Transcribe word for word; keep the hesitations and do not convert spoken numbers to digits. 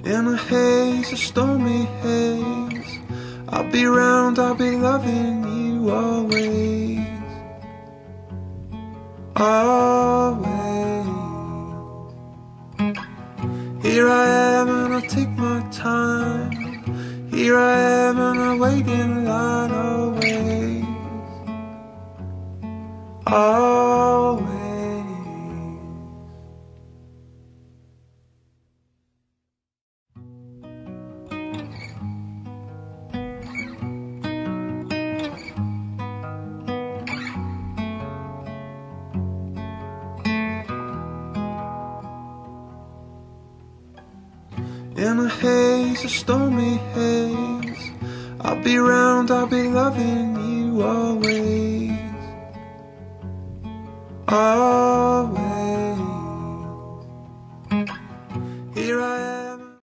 In a haze, a stormy haze, I'll be round, I'll be loving you always, always. Here I am and I'll take my time, here I am and I wait in line always, always. In a haze, a stormy haze, I'll be round, I'll be loving you always, always.